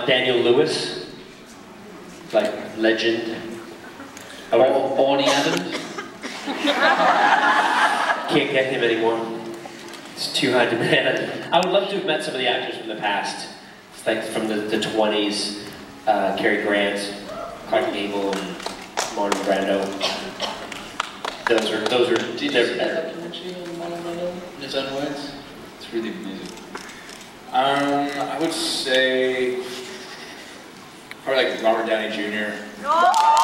Daniel Lewis, like legend. Orny Adams. Can't get him anymore. It's too high demand. I would love to have met some of the actors from the past. It's like from the 20s, Cary Grant, Clark Gable, and Marlon Brando. Those are they're better. In his own words? It's really amazing. I would say probably like Robert Downey Jr.